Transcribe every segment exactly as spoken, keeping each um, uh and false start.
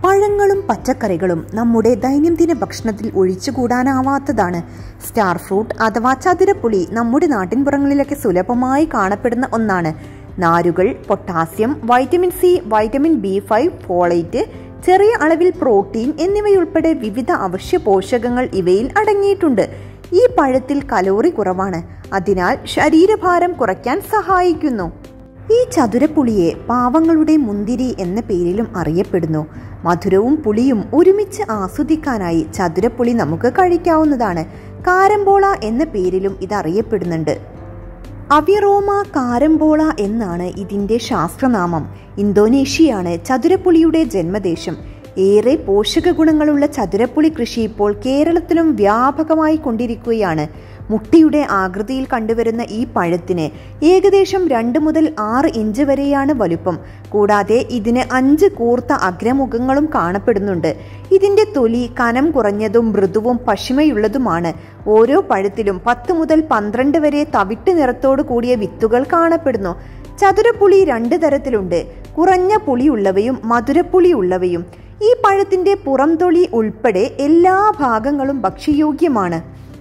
പഴങ്ങളും പച്ചക്കറികളും നമ്മുടെ ദൈനംദിന ഭക്ഷണത്തിൽ ഒഴിച്ചുകൂടാനാവാത്തതാണ്. സ്റ്റാർ ഫ്രൂട്ട് അഥവാ ചതുരപ്പുളി നമ്മുടെ നാട്ടിൻപുറങ്ങളിലൊക്കെ സുലഭമായി കാണപ്പെടുന്ന ഒന്നാണ്. നാരുകൾ, potassium, vitamin C, vitamin B five, folate, ചെറിയ അളവിൽ പ്രോട്ടീൻ എന്നിവയുൾപ്പെടെ വിവിധ അവശ്യ പോഷകങ്ങൾ ഇവയിൽ അടങ്ങിയിട്ടുണ്ട്. ഈ പഴത്തിൽ കലോറി കുറവാണ്, അതിനാൽ ശരീരഭാരം കുറയ്ക്കാൻ സഹായിക്കുന്നു. ഈ ചതുരപ്പുളിയെ പാവങ്ങളുടെ മുന്തിരി എന്ന പേരിലും അറിയപ്പെടുന്നു. മധുരവും പുളിയും ഒരുമിച്ച് ആസ്വദിക്കാനായി ചതുരപ്പുളി നമുക്ക് കഴിക്കാവുന്നതാണ്. കാരംബോള എന്ന പേരിലും ഇത് അറിയപ്പെടുന്നുണ്ട്. അവിറോമ കാരംബോള എന്നാണ് ഇതിന്റെ ശാസ്ത്രനാമം. ഇന്തോനേഷ്യയാണ് ചതുരപ്പുളിയുടെ ജന്മദേശം. ഏറെ പോഷക ഗുണങ്ങളുള്ള ചതുരപ്പുളി കൃഷി ഇപ്പോൾ കേരളത്തിലും വ്യാപകമായി കൊണ്ടിരിക്കുകയാണ്. മുട്ടിയുടെ ആകൃതിയിൽ കണ്ടുവരുന്ന ഈ പഴത്തിന് ഏകദേശം രണ്ട് മുതൽ ആറ് ഇഞ്ച് വരെയാണ് വലുപ്പം. കൂടാതെ ഇതിന് അഞ്ച് കൂർത്ത അഗ്രമുഖങ്ങളും കാണപ്പെടുന്നുണ്ട്. ഇതിന്റെ തൊലി കനം കുറഞ്ഞതും മൃദുവും പശിമയുള്ളതുമാണ്. ഓരോ പഴത്തിലും പത്ത് മുതൽ പന്ത്രണ്ട് വരെ തവിട്ട് നിറത്തോടു കൂടിയ വിത്തുകൾ കാണപ്പെടുന്നു. ചതുരപ്പുളി രണ്ട് തരത്തിലുണ്ട്: കുറഞ്ഞ പുളിയുള്ളവയും മധുരപ്പുളിയുള്ളവയും. ഈ പഴത്തിന്റെ പുറംതൊലി ഉൾപ്പെടെ എല്ലാ ഭാഗങ്ങളും ഭക്ഷ്യയോഗ്യമാണ്.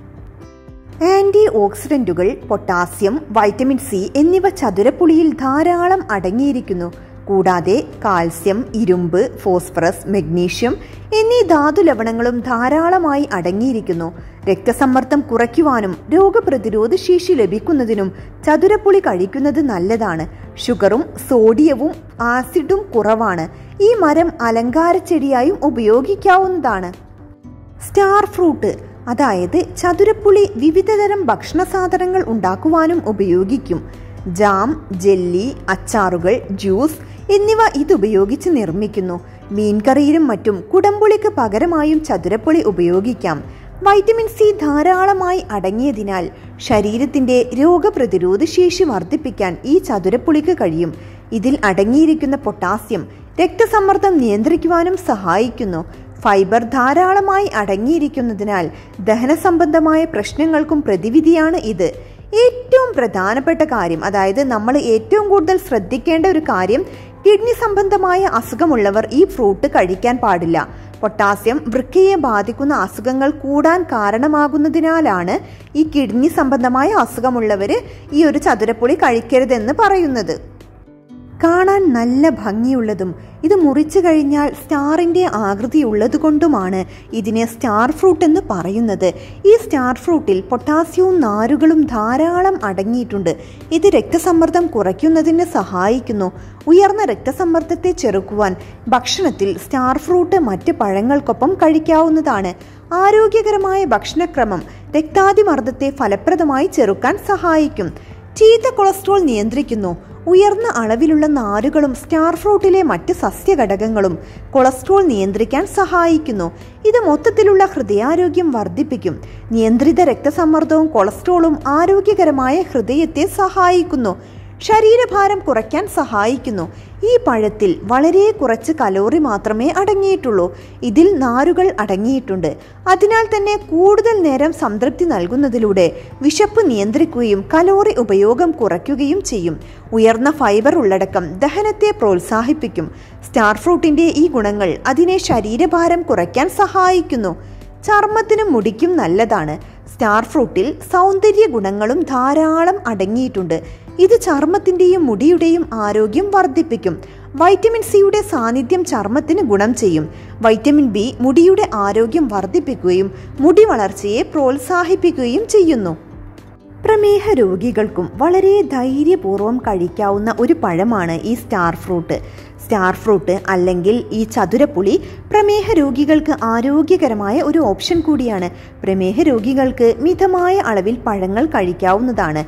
ആന്റി ഓക്സിഡന്റുകൾ, പൊട്ടാസ്യം, വൈറ്റമിൻ സി എന്നിവ ചതുരപ്പുളിയിൽ ധാരാളം അടങ്ങിയിരിക്കുന്നു. കൂടാതെ കാൽസ്യം, ഇരുമ്പ്, ഫോസ്ഫറസ്, മഗ്നീഷ്യം എന്നീ ധാതുലവണങ്ങളും ധാരാളമായി അടങ്ങിയിരിക്കുന്നു. രക്തസമ്മർദ്ദം കുറയ്ക്കുവാനും രോഗപ്രതിരോധ ശേഷി ലഭിക്കുന്നതിനും ചതുരപ്പുളി കഴിക്കുന്നത് നല്ലതാണ്. ഷുഗറും സോഡിയവും ആസിഡും കുറവാണ്. ഈ മരം അലങ്കാര ചെടിയായും ഉപയോഗിക്കാവുന്നതാണ്. സ്റ്റാർ ഫ്രൂട്ട് അതായത് ചതുരപ്പുളി വിവിധതരം ഭക്ഷണ സാധനങ്ങൾ ഉണ്ടാക്കുവാനും ഉപയോഗിക്കും. ജാം, ജെല്ലി, അച്ചാറുകൾ, ജ്യൂസ് എന്നിവ ഇതുപയോഗിച്ച് നിർമ്മിക്കുന്നു. മീൻകറിയിലും മറ്റും കുടംപുളിക്ക് പകരമായും ചതുരപ്പുളി ഉപയോഗിക്കാം. വൈറ്റമിൻ സി ധാരാളമായി അടങ്ങിയതിനാൽ ശരീരത്തിന്റെ രോഗപ്രതിരോധ ശേഷി വർദ്ധിപ്പിക്കാൻ ഈ ചതുരപ്പുളിക്ക് കഴിയും. ഇതിൽ അടങ്ങിയിരിക്കുന്ന പൊട്ടാസ്യം രക്തസമ്മർദ്ദം നിയന്ത്രിക്കുവാനും സഹായിക്കുന്നു. ഫൈബർ ധാരാളമായി അടങ്ങിയിരിക്കുന്നതിനാൽ ദഹന സംബന്ധമായ പ്രശ്നങ്ങൾക്കും പ്രതിവിധിയാണ് ഇത്. ഏറ്റവും പ്രധാനപ്പെട്ട കാര്യം, അതായത് നമ്മൾ ഏറ്റവും കൂടുതൽ ശ്രദ്ധിക്കേണ്ട ഒരു കാര്യം, കിഡ്നി സംബന്ധമായ അസുഖമുള്ളവർ ഈ ഫ്രൂട്ട് കഴിക്കാൻ പാടില്ല. പൊട്ടാസ്യം വൃക്കയെ ബാധിക്കുന്ന അസുഖങ്ങൾ കൂടാൻ കാരണമാകുന്നതിനാലാണ് ഈ കിഡ്നി സംബന്ധമായ അസുഖമുള്ളവര് ഈ ഒരു ചതുരപ്പുളി കഴിക്കരുതെന്ന് പറയുന്നത്. കാണാൻ നല്ല ഭംഗിയുള്ളതും ഇത് മുറിച്ചു കഴിഞ്ഞാൽ സ്റ്റാറിന്റെ ആകൃതി ഉള്ളതുകൊണ്ടുമാണ് ഇതിനെ സ്റ്റാർ ഫ്രൂട്ട് എന്ന് പറയുന്നത്. ഈ സ്റ്റാർ ഫ്രൂട്ടിൽ പൊട്ടാസ്യവും നാരുകളും ധാരാളം അടങ്ങിയിട്ടുണ്ട്. ഇത് രക്തസമ്മർദ്ദം കുറയ്ക്കുന്നതിന് സഹായിക്കുന്നു. ഉയർന്ന രക്തസമ്മർദ്ദത്തെ ചെറുക്കുവാൻ ഭക്ഷണത്തിൽ സ്റ്റാർ ഫ്രൂട്ട് മറ്റ് പഴങ്ങൾക്കൊപ്പം കഴിക്കാവുന്നതാണ്. ആരോഗ്യകരമായ ഭക്ഷണക്രമം രക്താതിമർദ്ദത്തെ ഫലപ്രദമായി ചെറുക്കാൻ സഹായിക്കും. ചീത്ത കൊളസ്ട്രോൾ നിയന്ത്രിക്കുന്നു. ഉയർന്ന അളവിലുള്ള നാരുകളും സ്റ്റാർ ഫ്രൂട്ടിലെ മറ്റ് സസ്യഘടകങ്ങളും കൊളസ്ട്രോൾ നിയന്ത്രിക്കാൻ സഹായിക്കുന്നു. ഇത് മൊത്തത്തിലുള്ള ഹൃദയാരോഗ്യം വർദ്ധിപ്പിക്കും. നിയന്ത്രിത രക്തസമ്മർദ്ദവും കൊളസ്ട്രോളും ആരോഗ്യകരമായ ഹൃദയത്തെ സഹായിക്കുന്നു. ശരീരഭാരം കുറയ്ക്കാൻ സഹായിക്കുന്നു. ഈ പഴത്തിൽ വളരെ കുറച്ച് കലോറി മാത്രമേ അടങ്ങിയിട്ടുള്ളൂ. ഇതിൽ നാരുകൾ അടങ്ങിയിട്ടുണ്ട്. അതിനാൽ തന്നെ കൂടുതൽ നേരം സംതൃപ്തി നൽകുന്നതിലൂടെ വിശപ്പ് നിയന്ത്രിക്കുകയും കലോറി ഉപയോഗം കുറയ്ക്കുകയും ചെയ്യും. ഉയർന്ന ഫൈബർ ഉള്ളടക്കം ദഹനത്തെ പ്രോത്സാഹിപ്പിക്കും. സ്റ്റാർ ഫ്രൂട്ടിന്റെ ഈ ഗുണങ്ങൾ അതിനെ ശരീരഭാരം കുറയ്ക്കാൻ സഹായിക്കുന്നു. ചർമ്മത്തിനും മുടിക്കും നല്ലതാണ്. സ്റ്റാർ ഫ്രൂട്ടിൽ സൗന്ദര്യ ഗുണങ്ങളും ധാരാളം അടങ്ങിയിട്ടുണ്ട്. ഇത് ചർമ്മത്തിന്റെയും മുടിയുടെയും ആരോഗ്യം വർദ്ധിപ്പിക്കും. വൈറ്റമിൻ സിയുടെ സാന്നിധ്യം ചർമ്മത്തിന് ഗുണം ചെയ്യും. വൈറ്റമിൻ ബി മുടിയുടെ ആരോഗ്യം വർദ്ധിപ്പിക്കുകയും മുടി വളർച്ചയെ പ്രോത്സാഹിപ്പിക്കുകയും ചെയ്യുന്നു. പ്രമേഹ രോഗികൾക്കും വളരെ ധൈര്യപൂർവ്വം കഴിക്കാവുന്ന ഒരു പഴമാണ് ഈ സ്റ്റാർ ഫ്രൂട്ട്. സ്റ്റാർ ഫ്രൂട്ട് അല്ലെങ്കിൽ ഈ ചതുരപ്പുളി പ്രമേഹ രോഗികൾക്ക് ആരോഗ്യകരമായ ഒരു ഓപ്ഷൻ കൂടിയാണ്. പ്രമേഹ രോഗികൾക്ക് മിതമായ അളവിൽ പഴങ്ങൾ കഴിക്കാവുന്നതാണ്.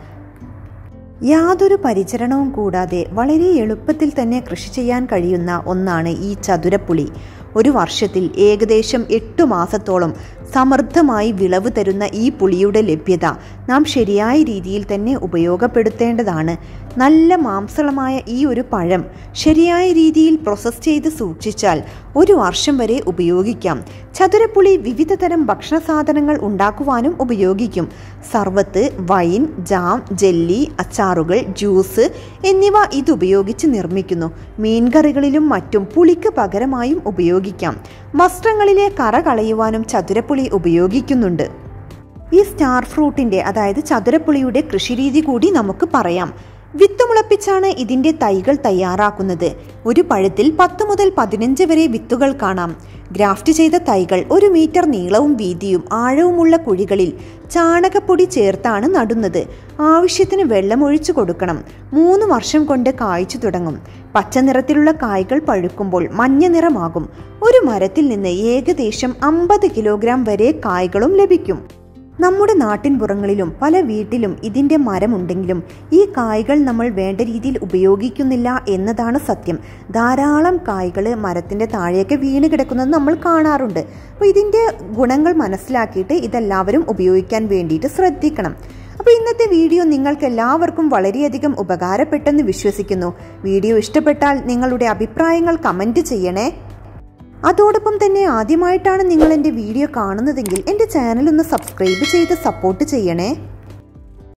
യാതൊരു പരിചരണവും കൂടാതെ വളരെ എളുപ്പത്തിൽ തന്നെ കൃഷി ചെയ്യാൻ കഴിയുന്ന ഒന്നാണ് ഈ ചതുരപ്പുളി. ഒരു വർഷത്തിൽ ഏകദേശം എട്ടു മാസത്തോളം സമൃദ്ധമായി വിളവ് തരുന്ന ഈ പുളിയുടെ ലഭ്യത നാം ശരിയായ രീതിയിൽ തന്നെ ഉപയോഗപ്പെടുത്തേണ്ടതാണ്. നല്ല മാംസളമായ ഈ ഒരു പഴം ശരിയായ രീതിയിൽ പ്രോസസ് ചെയ്ത് സൂക്ഷിച്ചാൽ ഒരു വർഷം വരെ ഉപയോഗിക്കാം. ചതുരപ്പുളി വിവിധ തരം ഭക്ഷണ സാധനങ്ങൾ ഉണ്ടാക്കുവാനും ഉപയോഗിക്കും. സർവത്ത്, വൈൻ, ജാം, ജെല്ലി, അച്ചാറുകൾ, ജ്യൂസ് എന്നിവ ഇതുപയോഗിച്ച് നിർമ്മിക്കുന്നു. മീൻകറികളിലും മറ്റും പുളിക്ക് പകരമായും ഉപയോഗിക്കാം. വസ്ത്രങ്ങളിലെ കറ കളയുവാനും ചതുരപ്പുളി ഉപയോഗിക്കുന്നുണ്ട്. ഈ സ്റ്റാർ ഫ്രൂട്ടിൻ്റെ അതായത് ചതുരപ്പുളിയുടെ കൃഷിരീതി കൂടി നമുക്ക് പറയാം. വിത്ത് മുളപ്പിച്ചാണ് ഇതിൻ്റെ തൈകൾ തയ്യാറാക്കുന്നത്. ഒരു പഴത്തിൽ പത്ത് മുതൽ പതിനഞ്ച് വരെ വിത്തുകൾ കാണാം. ഗ്രാഫ്റ്റ് ചെയ്ത തൈകൾ ഒരു മീറ്റർ നീളവും വീതിയും ആഴവുമുള്ള കുഴികളിൽ ചാണകപ്പൊടി ചേർത്താണ് നടുന്നത്. ആവശ്യത്തിന് വെള്ളമൊഴിച്ചു കൊടുക്കണം. മൂന്ന് വർഷം കൊണ്ട് കായ്ച്ചു തുടങ്ങും. പച്ച നിറത്തിലുള്ള കായ്കൾ പഴുക്കുമ്പോൾ മഞ്ഞ നിറമാകും. ഒരു മരത്തിൽ നിന്ന് ഏകദേശം അമ്പത് കിലോഗ്രാം വരെ കായ്കളും ലഭിക്കും. നമ്മുടെ നാട്ടിൻപുറങ്ങളിലും പല വീട്ടിലും ഇതിൻ്റെ മരമുണ്ടെങ്കിലും ഈ കായ്കൾ നമ്മൾ വേണ്ട രീതിയിൽ ഉപയോഗിക്കുന്നില്ല എന്നതാണ് സത്യം. ധാരാളം കായ്കൾ മരത്തിൻ്റെ താഴെയൊക്കെ വീണ് കിടക്കുന്നത് നമ്മൾ കാണാറുണ്ട്. അപ്പോൾ ഇതിൻ്റെ ഗുണങ്ങൾ മനസ്സിലാക്കിയിട്ട് ഇതെല്ലാവരും ഉപയോഗിക്കാൻ വേണ്ടിയിട്ട് ശ്രദ്ധിക്കണം. അപ്പോൾ ഇന്നത്തെ വീഡിയോ നിങ്ങൾക്ക് എല്ലാവർക്കും വളരെയധികം ഉപകാരപ്പെട്ടെന്ന് വിശ്വസിക്കുന്നു. വീഡിയോ ഇഷ്ടപ്പെട്ടാൽ നിങ്ങളുടെ അഭിപ്രായങ്ങൾ കമൻറ്റ് ചെയ്യണേ. അതോടൊപ്പം തന്നെ ആദ്യമായിട്ടാണ് നിങ്ങൾ എൻ്റെ വീഡിയോ കാണുന്നതെങ്കിൽ എൻ്റെ ചാനൽ ഒന്ന് സബ്സ്ക്രൈബ് ചെയ്ത് സപ്പോർട്ട് ചെയ്യണേ.